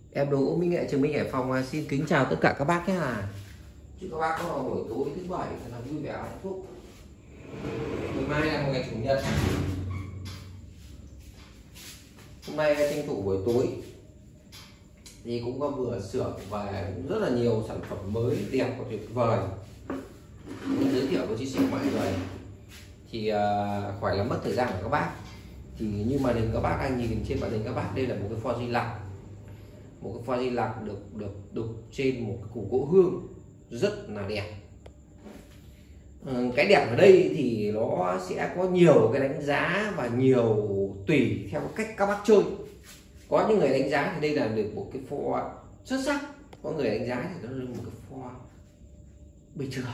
Em Đồ Gỗ Mỹ Nghệ Trường Minh Hải Phòng xin kính chào tất cả các bác nhé. Chúc các bác có một buổi tối thứ bảy thật là vui vẻ hạnh phúc. Ngày mai là một ngày chủ nhật. Hôm nay tranh thủ buổi tối thì cũng có vừa xưởng và rất là nhiều sản phẩm mới đẹp và tuyệt vời. Muốn giới thiệu và chia sẻ mọi người thì khỏi làm mất thời gian của các bác. Thì như màn hình các bác đang nhìn trên màn hình các bác, đây là một cái pho di lặc. Một cái pho di lặc được đục trên một cái củ gỗ hương rất là đẹp. Cái đẹp ở đây thì nó sẽ có nhiều cái đánh giá và nhiều tùy theo cách các bác chơi. Có những người đánh giá thì đây là được một cái pho xuất sắc, có người đánh giá thì nó là một cái pho bình thường,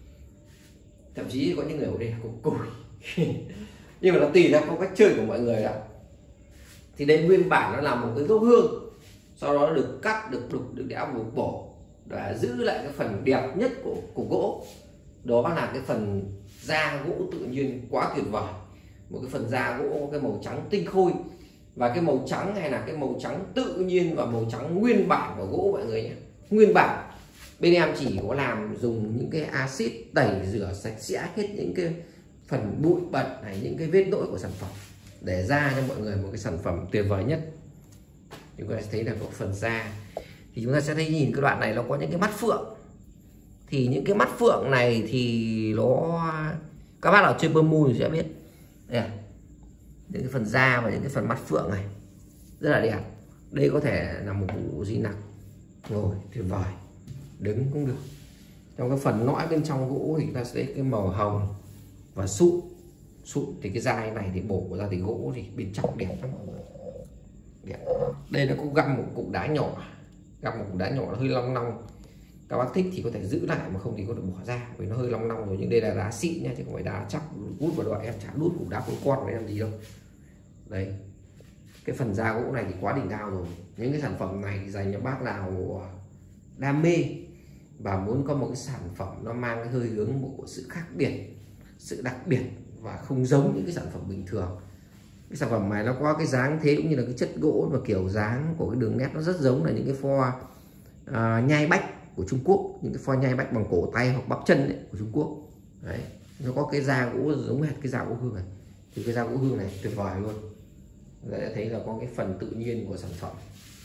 thậm chí có những người ở đây là cũng cùi. Nhưng mà nó tùy theo phong cách chơi của mọi người đó. Thì đây nguyên bản nó là một cái gốc hương, sau đó được cắt, được đục, được đẽo, được bổ để giữ lại cái phần đẹp nhất của củ gỗ. Đó là cái phần da gỗ tự nhiên quá tuyệt vời. Một cái phần da gỗ có cái màu trắng tinh khôi, và cái màu trắng này là cái màu trắng tự nhiên và màu trắng nguyên bản của gỗ mọi người nhé. Nguyên bản bên em chỉ có làm dùng những cái axit tẩy rửa sạch sẽ hết những cái phần bụi bẩn này, những cái vết lỗi của sản phẩm để ra cho mọi người một cái sản phẩm tuyệt vời nhất. Chúng ta sẽ thấy là có phần da thì chúng ta sẽ thấy, nhìn cái đoạn này nó có những cái mắt phượng. Thì những cái mắt phượng này thì nó, các bác nào chơi bơm mùi sẽ biết đây này, những cái phần da và những cái phần mắt phượng này rất là đẹp. Đây có thể là một bộ di lặc ngồi tuyệt vời, đứng cũng được. Trong cái phần nõi bên trong gỗ thì ta sẽ thấy cái màu hồng và sụn. Thì cái da này thì bổ ra thì gỗ thì bên trong đẹp lắm. Đẹp. Đây nó cũng găm một cục đá nhỏ, găm một cục đá nhỏ nó hơi long long. Các bác thích thì có thể giữ lại, mà không thì có thể bỏ ra vì nó hơi long long rồi. Nhưng đây là đá xịn nha, chứ không phải đá chắc đút vào đoạn. Em chả đút cục đá con này làm gì đâu. Đấy, cái phần da gỗ này thì quá đỉnh cao rồi. Những cái sản phẩm này thì dành cho bác nào đam mê và muốn có một cái sản phẩm nó mang cái hơi hướng của sự khác biệt, sự đặc biệt và không giống những cái sản phẩm bình thường. Cái sản phẩm này nó có cái dáng thế cũng như là cái chất gỗ và kiểu dáng của cái đường nét nó rất giống là những cái pho nhai bách của Trung Quốc, những cái pho nhai bách bằng cổ tay hoặc bắp chân ấy, của Trung Quốc. Đấy, nó có cái da gỗ giống hệt cái da gỗ hương này. Thì cái da gỗ hương này tuyệt vời luôn. Đấy, thấy là có cái phần tự nhiên của sản phẩm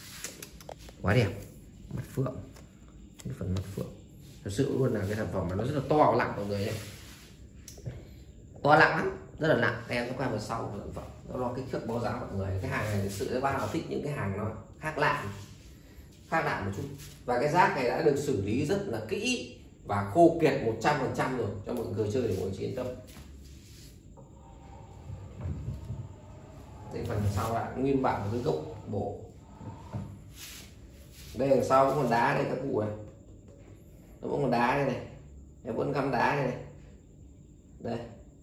quá đẹp. Mắt phượng, cái phần mắt phượng thật sự luôn là cái sản phẩm mà nó rất là to và nặng mọi người nhé. To nặng lắm, rất là nặng. Em sẽ quay vào sau của sản phẩm nó lo kích thước báo giá mọi người. Cái hàng này thực sự các bác nào thích những cái hàng nó khác lạ một chút. Và cái rác này đã được xử lý rất là kỹ và khô kiệt 100% rồi cho mọi người chơi để mọi người yên tâm. Đây phần sau là nguyên bản của cái gốc bổ. Đây đằng sau cũng còn đá đây các cụ này, nó vẫn còn đá đây này, em vẫn găm đá đây này, đây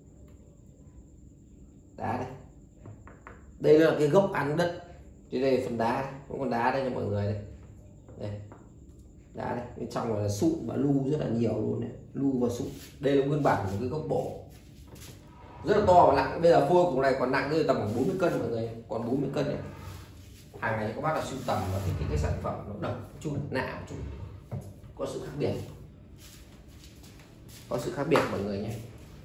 đá đây. Đây là cái gốc ăn đất, thì đây là phần đá, cũng còn đá đây cho mọi người đây. Đây đá đây, bên trong là sụn và lu rất là nhiều luôn này, lu và sụn. Đây là nguyên bản của cái gốc bổ rất là to và nặng. Bây giờ phôi của này còn nặng, tầm khoảng 40 cân mọi người, còn 40 cân này. Hàng này các bác là sưu tầm và thích cái sản phẩm nó độc chút, nạ một chút, có sự khác biệt, mọi người nhé.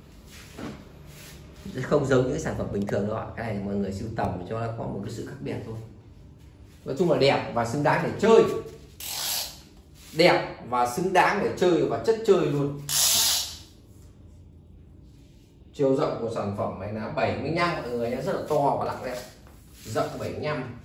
Không giống những sản phẩm bình thường đâu ạ. Cái này mọi người sưu tầm cho nó có một cái sự khác biệt thôi. Nói chung là đẹp và xứng đáng để chơi, đẹp và xứng đáng để chơi và chất chơi luôn. Chiều rộng của sản phẩm này là 75 mọi người nhé, rất là to và nặng đẹp. Rộng 75,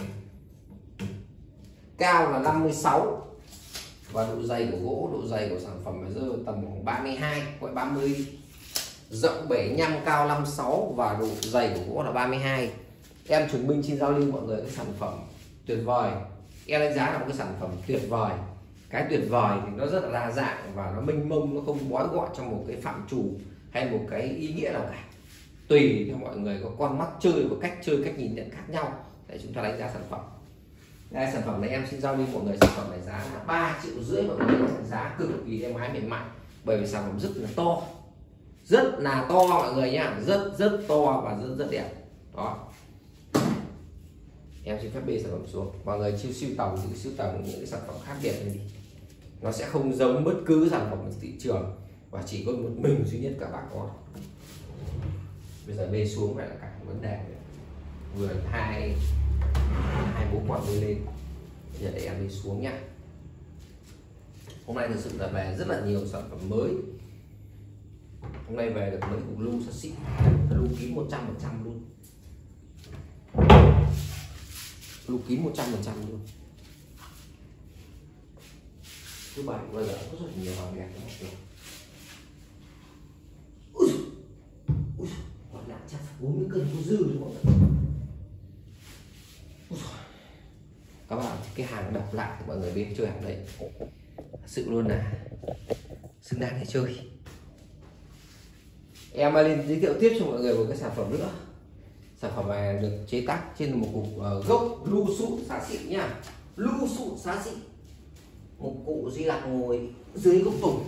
cao là 56, và độ dày của gỗ, độ dày của sản phẩm này rơi tầm khoảng 32 hoặc 30. Rộng 75, cao 56 và độ dày của gỗ là 32. Em Trường Minh xin giao lưu mọi người cái sản phẩm tuyệt vời. Em đánh giá là một cái sản phẩm tuyệt vời. Cái tuyệt vời thì nó rất là đa dạng và nó mênh mông, nó không bó gọn trong một cái phạm trù hay một cái ý nghĩa nào cả. Tùy theo mọi người có con mắt chơi và cách chơi, cách nhìn nhận khác nhau để chúng ta đánh giá sản phẩm. Đây, sản phẩm này em xin giao lưu mọi người, sản phẩm này giá là 3,5 triệu mọi người, giá cực kỳ êm ái mềm mại, bởi vì sản phẩm rất là to, mọi người nhá, rất to và rất đẹp đó. Em xin phép bê sản phẩm xuống. Mọi người sưu tầm thì sưu tầm những cái sản phẩm khác biệt này đi, nó sẽ không giống bất cứ sản phẩm trên thị trường, và chỉ có một mình duy nhất các bạn có. Bây giờ bê xuống lại là cả vấn đề vừa hai bố quả bê lên. Bây giờ để em bê xuống nhá. Hôm nay thực sự là về rất là nhiều sản phẩm mới. Hôm nay về được mấy cục lưu rất xịn, lưu kín 100% luôn, lưu kín 100% luôn. Thứ bảy bây giờ có rất là nhiều hàng đẹp lắm. Ui, còn lại chắc uống những cơn có dư rồi mọi người. Các bạn cái hàng đập lại thì mọi người biết chơi hàng đấy sự luôn là xứng đáng để chơi. Em lên giới thiệu tiếp cho mọi người một cái sản phẩm nữa. Sản phẩm này được chế tác trên một cục gốc lưu sụn xá xịn nha, lưu sụn xá xịn. Một cụ Di Lặc ngồi dưới gốc tùng.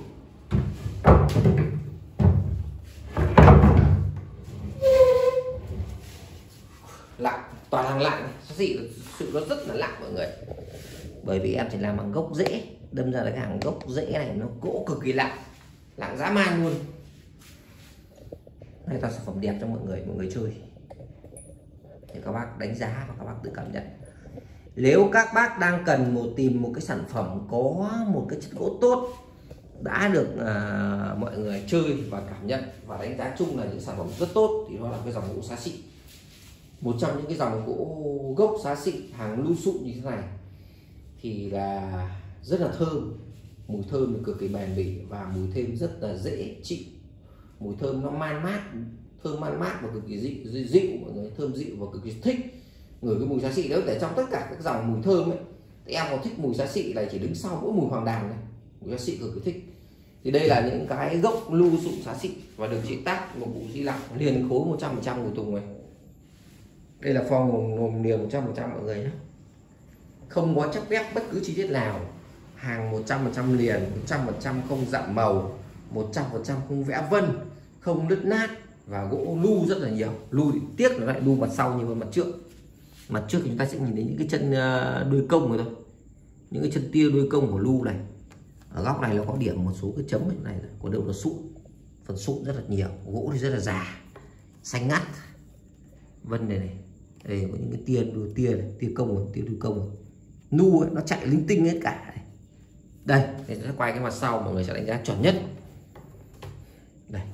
Lặng, toàn hàng lặng, xá xịn sự nó rất là lặng mọi người. Bởi vì em chỉ làm bằng gốc rễ, đâm ra là cái hàng gốc rễ này nó gỗ cực kỳ lặng, lặng dã man luôn. Đây là sản phẩm đẹp cho mọi người chơi để các bác đánh giá và các bác tự cảm nhận. Nếu các bác đang cần tìm một cái sản phẩm có một cái chất gỗ tốt, đã được mọi người chơi và cảm nhận và đánh giá chung là những sản phẩm rất tốt, thì đó là cái dòng gỗ xá xịn. Một trong những cái dòng gỗ gốc xá xịn hàng lưu sụn như thế này thì là rất là thơm, mùi thơm cực kỳ bền bỉ và mùi thơm rất là dễ chịu. Mùi thơm nó man mát, thơm man mát và cực kỳ dịu mọi người, thơm dịu và cực kỳ thích. Ngửi cái mùi xá xị đó, để trong tất cả các dòng mùi thơm ấy thì em có thích mùi xá xị này chỉ đứng sau mỗi mùi hoàng đàn này, mùi xá xị cực kỳ thích. Thì đây là những cái gốc lưu sụn xá xị và được chế tác một cụ Di Lặc liền khối 100% của tùng này. Đây là form ngồm niềng 100% mọi người nhé, không có chắc ghép bất cứ chi tiết nào. Hàng 100% liền, 100% không dặm màu, 100% không vẽ vân, không nứt nát và gỗ lưu rất là nhiều. Lưu thì tiếc nó lại lưu mặt sau nhiều hơn mặt trước. Mặt trước thì chúng ta sẽ nhìn thấy những cái chân đuôi công rồi thôi, những cái chân tia đuôi công của lưu này. Ở góc này nó có điểm một số cái chấm ở này, còn đâu là sụn, phần sụn rất là nhiều. Gỗ thì rất là già, xanh ngắt. Vân này này, đây có những cái tia công, tia đuôi công. Nu ấy, nó chạy linh tinh hết cả. Đây, để sẽ quay cái mặt sau mọi người sẽ đánh giá chuẩn nhất. Đây,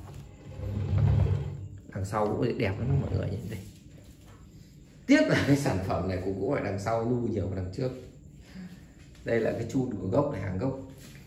đằng sau cũng đẹp lắm mọi người nhìn đây. Tiếc là cái sản phẩm này của gỗ ở đằng sau lưu nhiều hơn đằng trước. Đây là cái chun của gốc này, hàng gốc.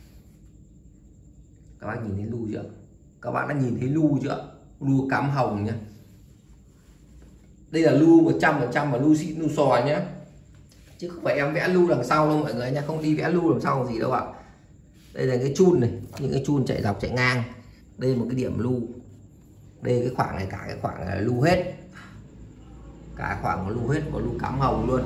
Các bác nhìn thấy lưu chưa? Các bạn đã nhìn thấy lưu chưa? Lưu cắm hồng nhá. Đây là lưu 100% và lưu xịn, lưu sò nhá, chứ không phải em vẽ lưu đằng sau đâu mọi người nha, không đi vẽ lưu đằng sau gì đâu ạ. Đây là cái chun này, những cái chun chạy dọc chạy ngang. Đây là một cái điểm lưu. Đây cái khoảng này, cả cái khoảng này là lưu hết, cả khoảng lưu hết và lưu cắm hồng luôn.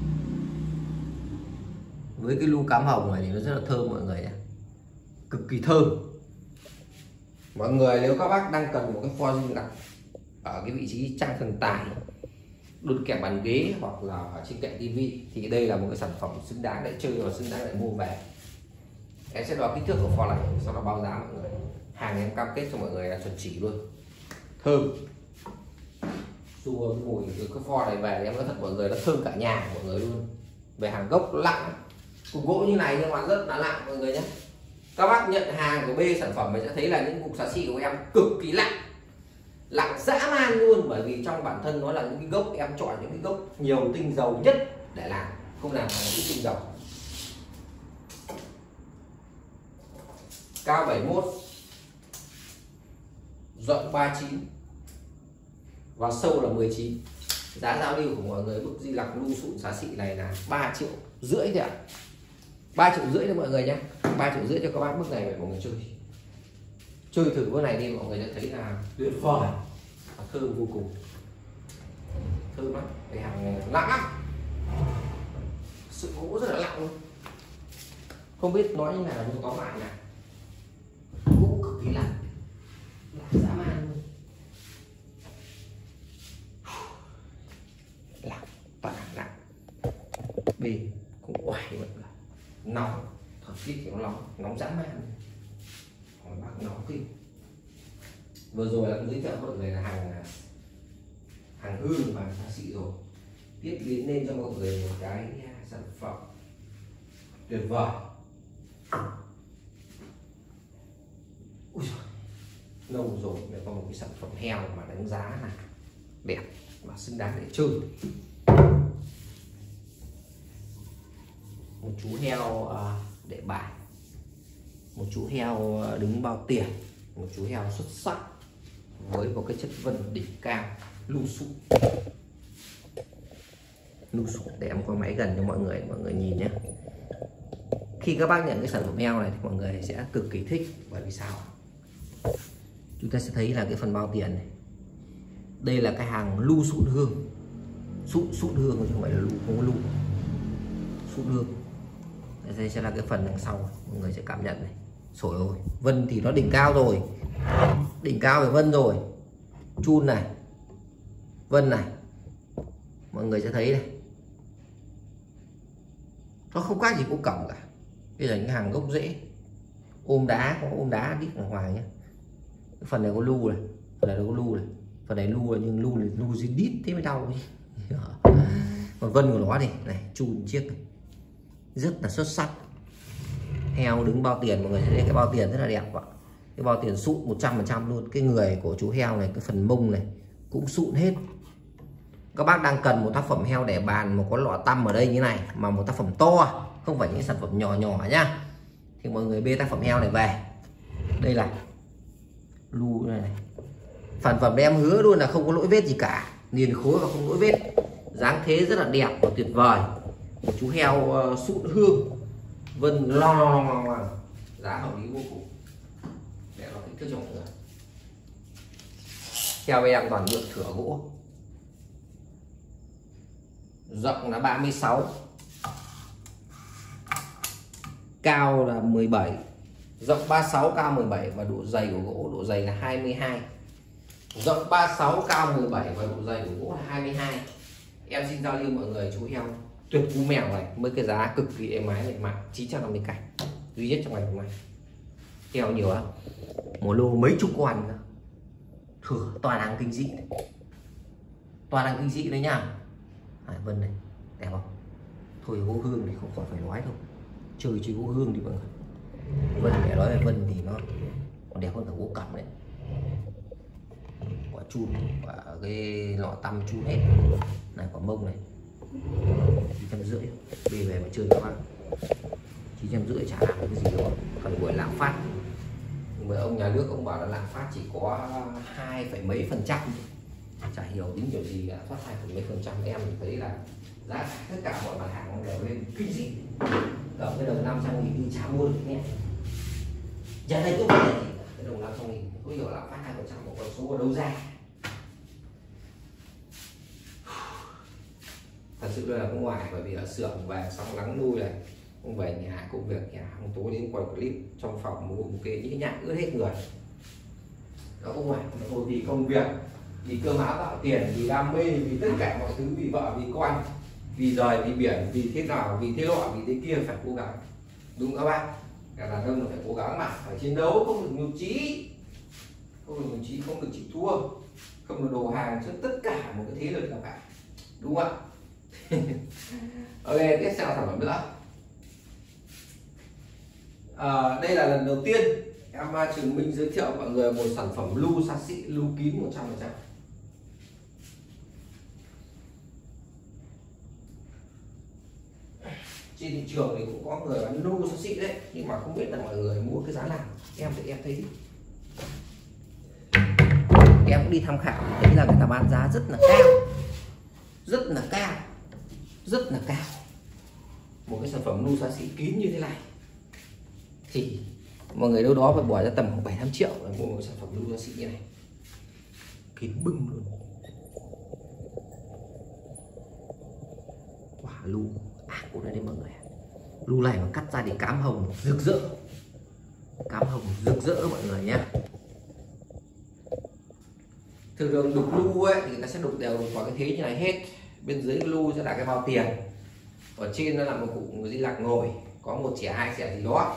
Với cái lưu cắm hồng này thì nó rất là thơm mọi người nhé, cực kỳ thơm. Mọi người nếu các bác đang cần một cái pho Di Lặc ở cái vị trí trang thần tài, đôn kèm bàn ghế hoặc là trên kệ tivi thì đây là một cái sản phẩm xứng đáng để chơi và xứng đáng để mua về. Em sẽ đo kích thước của pho này, sau đó báo giá mọi người. Hàng em cam kết cho mọi người là chuẩn chỉ luôn, thơm. Xua cái mùi cái pho này về em nói thật mọi người, nó thơm cả nhà mọi người luôn. Về hàng gốc nó lặng, cục gỗ như này nhưng mà rất là lặng mọi người nhé. Các bác nhận hàng của B sản phẩm mình sẽ thấy là những cục xá xị của em cực kỳ lặng, lặng dã man luôn, bởi vì trong bản thân nó là những cái gốc em chọn những cái gốc nhiều tinh dầu nhất để làm, không làm bằng cái tinh dầu. Cao 71, rộng 39 và sâu là 19. Giá giao lưu của mọi người bức Di Lặc lưu sụn xá xị này là 3,5 triệu thôi ạ. 3,5 triệu đấy mọi người nhé, 3,5 triệu cho các bác bức này để mọi người chơi thử bức này đi, mọi người sẽ thấy là tuyệt vời, thơm vô cùng, thơm lắm. Cái hàng này nặng lắm, sự gỗ rất là nặng luôn, không biết nói như nào nhưng tóm lại là gỗ cực kỳ nặng, dã man luôn, nặng, toàn nặng. bề cũng oải mọi người, nóng thời tiết thì nó nóng dã man, hỏi bác nóng kinh. Vừa rồi là giới thiệu mọi người là hàng hương và xa xỉ rồi, tiếp đến lên cho mọi người một cái sản phẩm tuyệt vời. Ui giời, lâu rồi mới có một cái sản phẩm heo mà đánh giá là đẹp và xứng đáng để chơi. Một chú heo để bài, một chú heo đứng bao tiền, một chú heo xuất sắc với một cái chất vân đỉnh cao, lu sụn. Để em có máy gần cho mọi người nhìn nhé. Khi các bác nhận cái sản phẩm heo này thì mọi người sẽ cực kỳ thích, bởi vì sao? Chúng ta sẽ thấy là cái phần bao tiền này, đây là cái hàng lu sụn hương, sụn hương chứ không phải là lu, không có lu, sụn hương. Đây sẽ là cái phần đằng sau, mọi người sẽ cảm nhận này. Sổi rồi, vân thì nó đỉnh cao rồi, đỉnh cao về vân rồi, chun này, vân này, mọi người sẽ thấy này, nó không khác gì củ cẩm cả. Đây là những hàng gốc rễ, ôm đá, có ôm đá đít đàng hoàng nhé. Cái phần này có lu này, phần này có lu này, phần này lu là nhưng lu dưới đít thế mới đau. Còn vân của nó này chun chiếc này, rất là xuất sắc. Heo đứng bao tiền, mọi người thấy cái bao tiền rất là đẹp ạ. Cái bao tiền sụn 100% luôn. Cái người của chú heo này, cái phần mông này cũng sụn hết. Các bác đang cần một tác phẩm heo để bàn mà có lọ tăm ở đây như này, mà một tác phẩm to, không phải những sản phẩm nhỏ nhỏ nhá, thì mọi người bê tác phẩm heo này về. Đây là lu này. Sản phẩm này em hứa luôn là không có lỗi vết gì cả, liền khối và không lỗi vết, dáng thế rất là đẹp và tuyệt vời. Một chú heo sụn hương, vân lo, giá hợp lý vô cùng. Để nó kích thước cho mọi người. Heo em toàn được thửa gỗ, rộng là 36, cao là 17, rộng 36 cao 17 và độ dày của gỗ, độ dày là 22. Rộng 36 cao 17 và độ dày của gỗ là 22. Em xin giao lưu mọi người chú heo tuyệt cú mèo này với cái giá cực kỳ êm ái này mà 950k duy nhất trong ngày hôm nay. Heo nhiều lắm, một lô mấy chục con nữa. Thừa toàn hàng kinh dị, toàn hàng kinh dị đấy nhá. Vân này đẹp không? Thôi gỗ hương thì không còn phải nói đâu, chơi chỉ gỗ hương thì mọi người. Vân để nói về vân thì nó còn đẹp hơn cả gỗ cẩm đấy. Quả chun, quả cái lọ tăm chun hết này, quả mông này 950, bê về mà chơi các bạn. 950 chả làm cái gì đâu, còn buổi lạm phát. Nhưng mà ông nhà nước ông bảo là lạm phát chỉ có 2 phẩy mấy %, chả hiểu tính kiểu gì lạm phát 2 phẩy mấy %. Em thấy là giá tất cả mọi mặt hàng đều lên kinh dị. Ở cái đồng 500.000 đi chả mua được nhé. Giờ đây cũng vậy, cái đồng 500.000 có hiểu lạm phát 2% một con số ở đâu ra. Thật sự là không ngoài, bởi vì ở xưởng về xong nắng nuôi này, không về nhà công việc nhà, không tối đến quay clip trong phòng mua một cái nhĩ nhại ướt hết người. Đó không ngoài, thôi vì công việc, vì cơm áo gạo tiền, vì đam mê, vì tất cả mọi thứ, vì vợ, vì con, vì trời, vì biển, vì thế nào, vì thế nọ, vì thế kia phải cố gắng. Đúng các bác, cả đàn ông là phải cố gắng mà, phải chiến đấu, không được nhụt chí, không được nhụt chí, không được chịu thua, không được đổ hàng trước tất cả một cái thế lực nào cả, đúng không ạ? Ok, tiếp theo sản phẩm nữa. Đây là lần đầu tiên em Trường Minh giới thiệu mọi người một sản phẩm lu xa xị, lu kín 100%. Trên thị trường thì cũng có người bán lu xa xị đấy, nhưng mà không biết là mọi người mua cái giá nào. Em thì em thấy em cũng đi tham khảo, thấy là người ta bán giá rất là cao, rất là cao, rất là cao. Một cái sản phẩm lu xa xị kín như thế này thì mọi người đâu đó phải bỏ ra tầm khoảng 7-8 triệu để mua một sản phẩm lu xa xị như này, kín bưng luôn. Quả lu của nó đây mọi người, lu này mà cắt ra thì cám hồng rực rỡ, cám hồng rực rỡ mọi người nhé. Thường thường đục lu ấy thì người ta sẽ đục đều vào cái thế như này hết, bên dưới cái lu sẽ là cái bao tiền, Ở trên nó là một cụ Di Lặc ngồi, có một chẻ hai chẻ gì đó.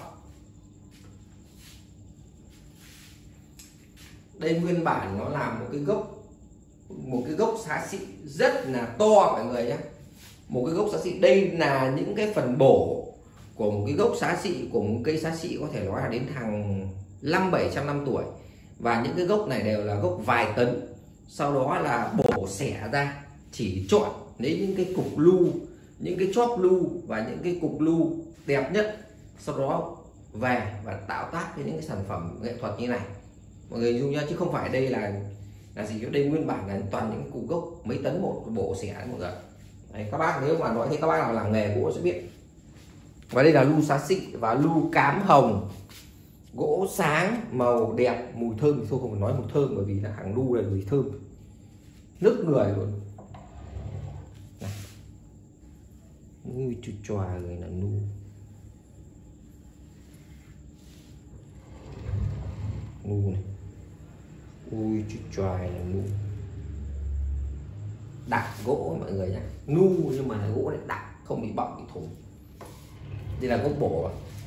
Đây nguyên bản nó là một cái gốc xá xị rất là to mọi người nhé. Một cái gốc xá xị, đây là những cái phần bổ của một cái gốc xá xị, của một cây xá xị có thể nói là đến hàng 500-700 năm tuổi. Và những cái gốc này đều là gốc vài tấn. Sau đó là bổ xẻ ra, chỉ chọn lấy những cái cục lu, những cái chóp lu và những cái cục lu đẹp nhất, sau đó về và tạo tác với những cái sản phẩm nghệ thuật như này mọi người dùng nhá, chứ không phải đây là gì. Đây nguyên bản là toàn những cục gốc mấy tấn một bổ xẻ đấy mọi người. Đấy, các bác nếu mà nói thì các bác nào làm nghề gỗ sẽ biết. Và đây là lu xá xị và lu cám hồng, gỗ sáng màu đẹp, mùi thơm thì thôi không phải nói mùi thơm, bởi vì là hàng lu này mùi thơm nức người luôn. Ui chú chòa người là nu. Nu này. Ui chú chòa là nu. Đặc gỗ mọi người nhé. Nu nhưng mà gỗ lại đặc, không bị bọng bị thủng. Đây là gốc bổ.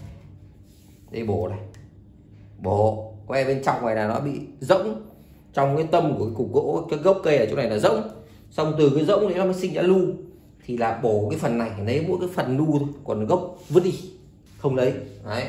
Đây bổ này. Bổ. Quay bên trong này là nó bị rỗng. Trong cái tâm của cái cục gỗ, cái gốc cây ở chỗ này là rỗng. Xong từ cái rỗng đấy nó mới sinh ra lu. Thì là bổ cái phần này, lấy mỗi cái phần nu thôi, còn gốc vứt đi, không lấy. Đấy,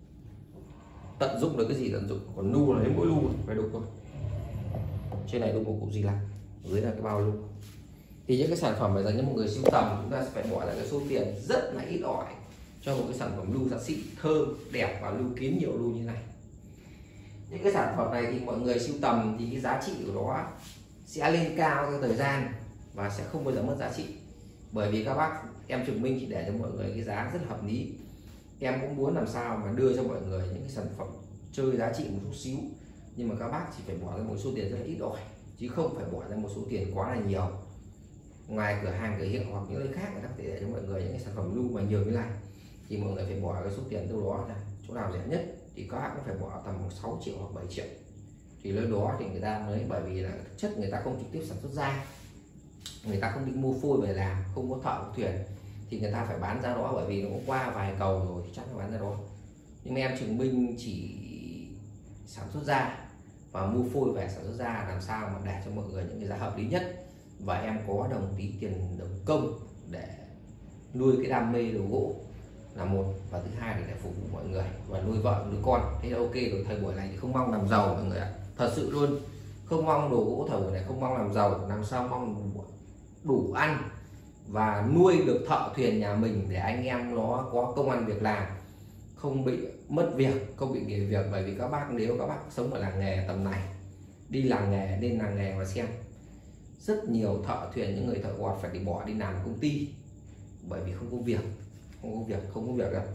tận dụng được cái gì tận dụng, còn nu là lấy mỗi lu phải đục thôi. Trên này đục một cục gì là dưới là cái bao lu. Thì những cái sản phẩm này dành cho một người sưu tầm, chúng ta sẽ phải bỏ ra cái số tiền rất là ít ỏi cho một cái sản phẩm lu xá xị thơm đẹp và lu kín nhiều lu như này. Những cái sản phẩm này thì mọi người sưu tầm thì cái giá trị của nó sẽ lên cao theo thời gian và sẽ không bao giờ mất giá trị. Bởi vì các bác, em Trường Minh chỉ để cho mọi người cái giá rất hợp lý. Em cũng muốn làm sao mà đưa cho mọi người những cái sản phẩm chơi giá trị một chút xíu, nhưng mà các bác chỉ phải bỏ ra một số tiền rất là ít ỏi, chứ không phải bỏ ra một số tiền quá là nhiều. Ngoài cửa hàng cửa hiệu hoặc những nơi khác người ta có thể để cho mọi người những cái sản phẩm lu mà nhiều như này, thì mọi người phải bỏ cái số tiền đâu đó là chỗ nào rẻ nhất thì các bác cũng phải bỏ tầm 6 triệu hoặc 7 triệu. Thì nơi đó thì người ta mới, bởi vì là thực chất người ta không trực tiếp sản xuất ra, người ta không đi mua phôi về làm, không có thợ có thuyền, thì người ta phải bán ra đó, bởi vì nó cũng qua vài cầu rồi chắc phải bán ra đó. Nhưng mà em Trường Minh chỉ sản xuất ra và mua phôi về sản xuất ra, làm sao mà để cho mọi người những cái giá hợp lý nhất. Và em có đồng tí tiền đồng công để nuôi cái đam mê đồ gỗ là một, và thứ hai là để phục vụ mọi người và nuôi vợ nuôi con. Thế là ok rồi. Thời buổi này thì không mong làm giàu mọi người ạ, thật sự luôn, không mong đồ gỗ thời buổi này, không mong làm giàu, làm sao mong đủ ăn và nuôi được thợ thuyền nhà mình để anh em nó có công ăn việc làm, không bị mất việc, không bị nghỉ việc. Bởi vì các bác, nếu các bác sống ở làng nghề tầm này, đi làng nghề, nên làng nghề mà xem rất nhiều thợ thuyền, những người thợ gọt phải đi bỏ đi làm công ty, bởi vì không có việc, không có việc đâu.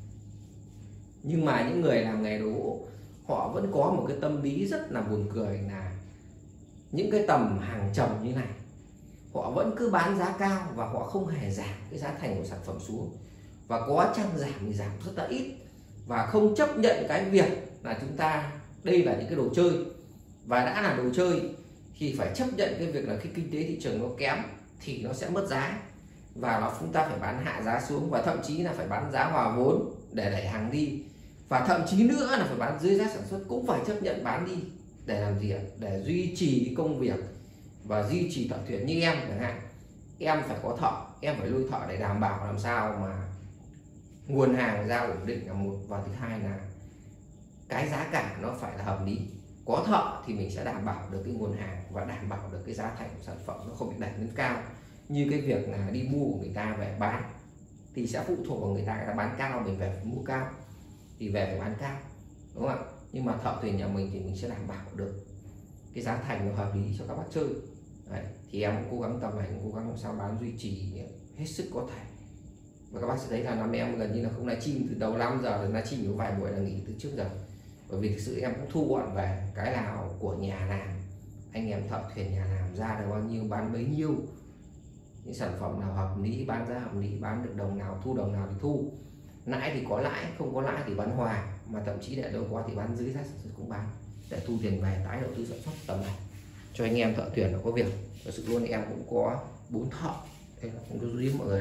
Nhưng mà những người làm nghề đồ gỗ họ vẫn có một cái tâm lý rất là buồn cười, là những cái tầm hàng trầm như này họ vẫn cứ bán giá cao và họ không hề giảm cái giá thành của sản phẩm xuống, và có chăng giảm thì giảm rất là ít, và không chấp nhận cái việc là chúng ta đây là những cái đồ chơi, và đã là đồ chơi thì phải chấp nhận cái việc là khi kinh tế thị trường nó kém thì nó sẽ mất giá, và chúng ta phải bán hạ giá xuống, và thậm chí là phải bán giá hòa vốn để đẩy hàng đi, và thậm chí nữa là phải bán dưới giá sản xuất, cũng phải chấp nhận bán đi. Để làm gì ạ? Để duy trì công việc và duy trì thợ thuyền. Như em chẳng hạn, em phải có thợ, em phải nuôi thợ để đảm bảo làm sao mà nguồn hàng ra ổn định là một, và thứ hai là cái giá cả nó phải là hợp lý. Có thợ thì mình sẽ đảm bảo được cái nguồn hàng và đảm bảo được cái giá thành của sản phẩm nó không bị đẩy lên cao. Như cái việc là đi mua của người ta về bán thì sẽ phụ thuộc vào người ta bán cao, mình về phải mua cao thì về phải bán cao, đúng không ạ? Nhưng mà thợ thuyền nhà mình thì mình sẽ đảm bảo được cái giá thành nó hợp lý cho các bác chơi. Đấy, thì em cũng cố gắng tầm này, cố gắng làm sao bán duy trì hết sức có thể. Và các bác sẽ thấy là năm em gần như là không livestream từ đầu năm giờ, đến livestream có vài buổi là nghỉ từ trước giờ, bởi vì thực sự em cũng thu gọn về cái nào của nhà làm, anh em thợ thuyền nhà làm ra được bao nhiêu bán bấy nhiêu, những sản phẩm nào hợp lý bán giá hợp lý, bán được đồng nào thu đồng nào thì thu, lãi thì có lãi, không có lãi thì bán hòa, mà thậm chí để đâu có thì bán dưới giá sản xuất cũng bán, để thu tiền về tái đầu tư sản xuất tầm này cho anh em thợ thuyền nó có việc. Thật sự luôn, em cũng có 4 thợ, đây là không có riêng mọi người đâu,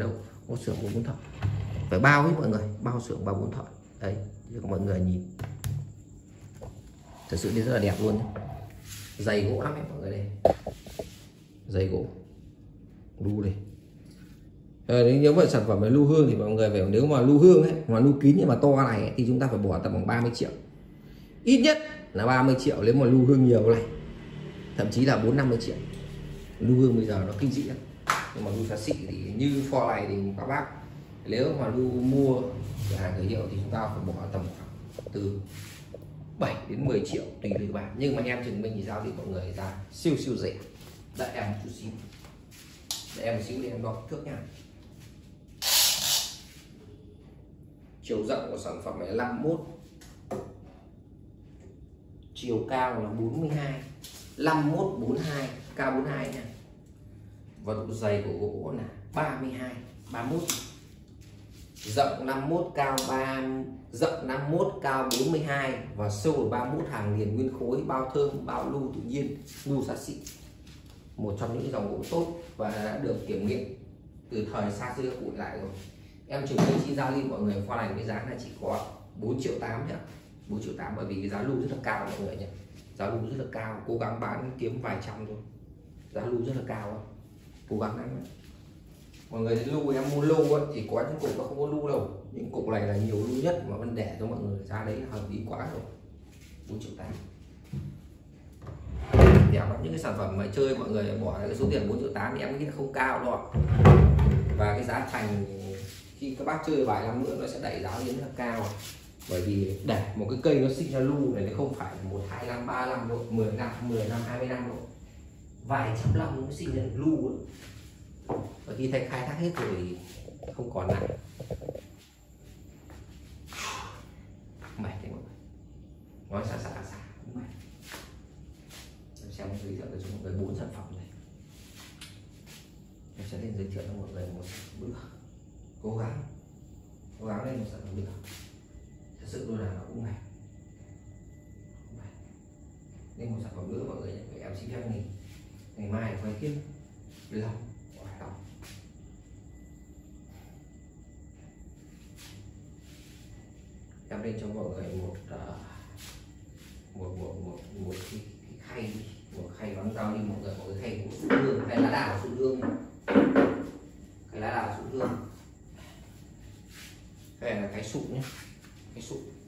Có xưởng 4 thợ, phải bao hết mọi người, bao xưởng bao 4 thợ đấy cho mọi người nhìn. Thật sự đi rất là đẹp luôn nhé. Dày gỗ lắm ấy mọi người đây, dày gỗ lu đây. Nếu mà sản phẩm là lu hương thì mọi người phải, nếu mà lu hương ấy mà lu kín nhưng mà to này ấy, thì chúng ta phải bỏ tầm khoảng 30 triệu, ít nhất là 30 triệu nếu mà lu hương nhiều này, thậm chí là 4-50 triệu. Lu hương bây giờ nó kinh dị lắm, nhưng mà lu xa xị thì như pho này thì các bác nếu mà lu mua cửa hàng cửa hiệu thì chúng ta phải bỏ tầm khoảng từ 7 đến 10 triệu tùy từ bạn, nhưng mà em Trường Minh thì giao thì mọi người ra siêu rẻ. Đợi em một chút xíu, để em một xíu để em đo kích thước nha. Chiều rộng của sản phẩm này là 51, chiều cao là 42, 51 42, cao 42 nha. Và độ dày của gỗ là 32, 31. Rộng 51, cao 3, rộng 51, cao 42 và sâu ở 31, hàng liền nguyên khối, bao thơm, bao lu tự nhiên, lu xa xị. Một trong những dòng gỗ tốt và đã được kiểm nghiệm từ thời xa xưa cụ lại rồi. Em Trường Minh xin giao lưu mọi người pha lành cái giá này chỉ có 4,8 triệu nhé, 4,8 triệu, bởi vì cái giá lu rất là cao mọi người nhé, giá lu rất là cao, cố gắng bán kiếm vài trăm thôi, giá lu rất là cao, cố gắng lắm. Mọi người lu em mua lu ấy, thì có những cục nó không có lu đâu, những cục này là nhiều lu nhất mà vẫn để cho mọi người, giá đấy hợp lý quá rồi, 4,8 triệu. Đẹp lắm, những cái sản phẩm mà chơi mọi người bỏ cái số tiền 4,8 triệu thì em nghĩ là không cao đâu. Và cái giá thành khi các bác chơi vài năm nữa nó sẽ đẩy giá lên rất là cao, bởi vì để một cái cây nó sinh ra lu này nó không phải 1, 2 năm, 3 năm đâu, 10 năm, 20 năm đâu, vài trăm năm nó sinh ra được lu ấy. Và khi khai thác hết rồi thì không còn lại. Mệt đấy mọi người, nói xả mệt. Em sẽ giới thiệu cho mọi người 4 sản phẩm này. Em sẽ lên giới thiệu cho mọi người một bữa, cố gắng lên một sản phẩm được. Thật sự luôn là nó cũng mệt. Nên một sản phẩm nữa mọi người nhé, em xin phép nghỉ, ngày mai quay tiếp được không? Em lên cho mọi người một khay vắng rau đi mọi người, khay của sụn hương, khay lá đào sụn hương, cái lá đào sụn hương, cái này là cái sụn nhé, cái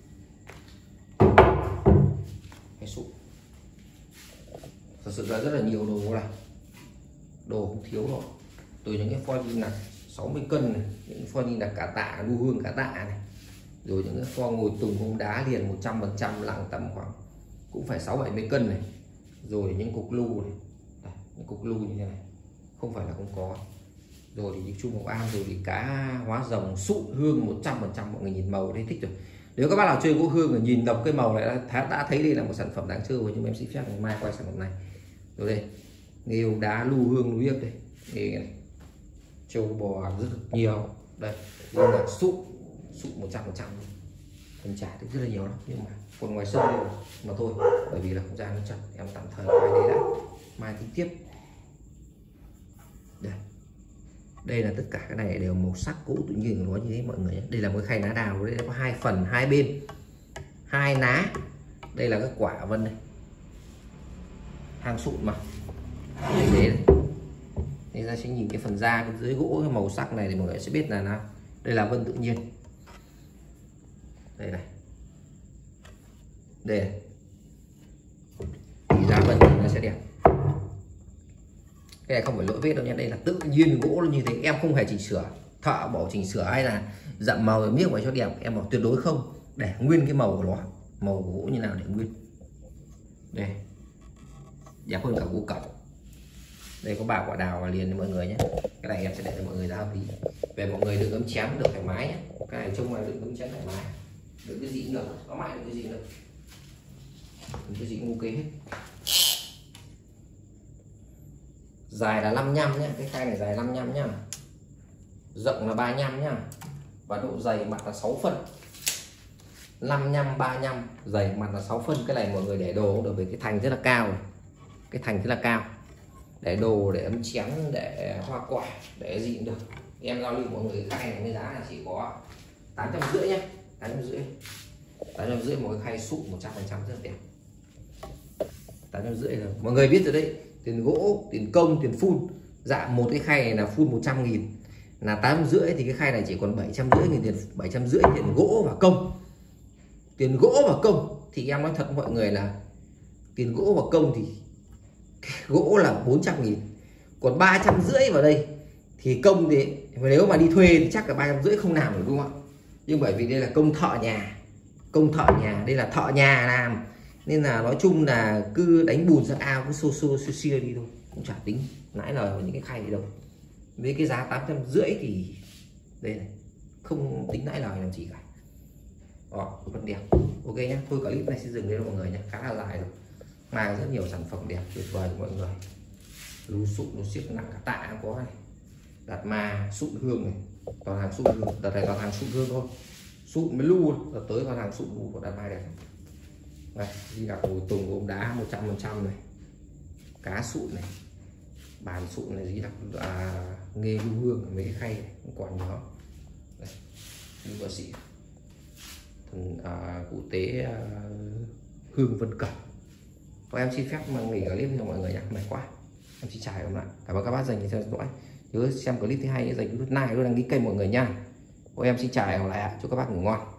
sụn. Thật sự là rất là nhiều đồ này, đồ không thiếu rồi, từ những cái pho như là 60 cân này, những pho như là cả tạ, lu hương cả tạ này, rồi những cái pho ngồi tùng bóng đá liền 100% nặng tầm khoảng cũng phải 60-70 cân này, rồi những cục lu này, những cục lu như thế này không phải là không có, rồi thì những chu Ngọc An, rồi thì cá hóa rồng sụn hương 100%. Mọi người nhìn màu thấy thích rồi. Nếu các bác nào chơi gỗ hương rồi nhìn đọc cái màu này đã thấy đây là một sản phẩm đáng chơi rồi, nhưng em xin phép ngày mai quay sản phẩm này. Rồi đây nghêu đá lu hương núi đây, đây này, trâu bò rất nhiều đây, đây là sụn 100%, phần trả thì rất là nhiều lắm, nhưng mà còn ngoài sân đây mà thôi, bởi vì là không gian nó chặt, em tạm thời quay đây đã, mai tính tiếp. Đây là tất cả cái này đều màu sắc cũ tự nhiên của nó như thế mọi người nhé. Đây là một khay lá đào, đây có 2 phần, 2 bên, 2 lá. Đây là các quả vân này, hang sụn mà đấy. Đây ra sẽ nhìn cái phần da cái dưới gỗ, cái màu sắc này thì mọi người sẽ biết là nào, đây là vân tự nhiên. Đây này, đây này. Thì da vân thì nó sẽ đẹp. Cái này không phải lỗi vết đâu nha, đây là tự nhiên gỗ như thế, em không hề chỉnh sửa, thợ bảo chỉnh sửa hay là dặm màu rồi miếng vào cho đẹp, em bảo tuyệt đối không, để nguyên cái màu của nó, màu của gỗ như nào để nguyên. Đây đẹp hơn cả gỗ cẩm. Đây có 3 quả đào liền cho mọi người nhé. Cái này em sẽ để cho mọi người ra hợp lý. Về mọi người đừng ấm chém được thoải mái nhé, cái này trông là đừng ấm chém thoải mái, đừng cái gì nữa, có mãi được cái gì nữa, đừng cái gì ngu kế hết. Dài là 55 nhá, cái khay này dài 55 nhá, rộng là 35 nhá, và độ dày mặt là 6 phân, 55 35, dày mặt là 6 phân. Cái này mọi người để đồ cũng được, vì cái thành rất là cao này. Cái thành rất là cao, để đồ, để ấm chén, để hoa quả, để gì cũng được. em giao lưu mọi người, khay này với giá là chỉ có 850 nhé, 850 một cái khay sụn 100% rất đẹp. 850 rồi mọi người biết rồi đấy, tiền gỗ, tiền công, tiền phun. Dạ một cái khay này là phun 100.000 là 850, thì cái khay này chỉ còn 750.000 tiền, 750 tiền gỗ và công. Tiền gỗ và công thì em nói thật với mọi người là tiền gỗ và công thì gỗ là 400.000, còn 350 vào đây thì công thì nếu mà đi thuê thì chắc là 350 không làm được đúng không ạ? Nhưng bởi vì đây là công thợ nhà, đây là thợ nhà làm, nên là nói chung là cứ đánh bùn ra ao cứ xô xia đi thôi, cũng chả tính lãi lời vào những cái khay gì đâu. Với cái giá 850 thì đây này, không tính lãi lời làm gì cả. Vẫn đẹp. Ok nhá, thôi clip này sẽ dừng đây mọi người nhé, khá là dài rồi, mang rất nhiều sản phẩm đẹp tuyệt vời mọi người. Lú sụn, lú xiếc nặng cả tạ có này, đạt ma, sụn hương này, toàn hàng sụn hương, đợt này toàn hàng sụn hương thôi, sụn mới lu, đợt tới toàn hàng sụn lu của đạt ma đẹp. Đây, đi gặp ngồi tùng ôm đá 100% này, cá sụn này, bàn sụn này, gì đặc nghề lưu hương mấy cái khay này, cũng còn đó. Đây, như vợ sĩ thần cụ tế Hương Vân Cẩm. Và em xin phép mang nghỉ clip cho mọi người nhé, mệt quá. Em xin chào các bạn. Cảm ơn các bác dành theo dõi. Nhớ xem clip thứ hai, dành nút like, nút đăng ký kênh mọi người nha. Em xin chào, hẹn gặp lại ạ. Chúc các bác ngủ ngon.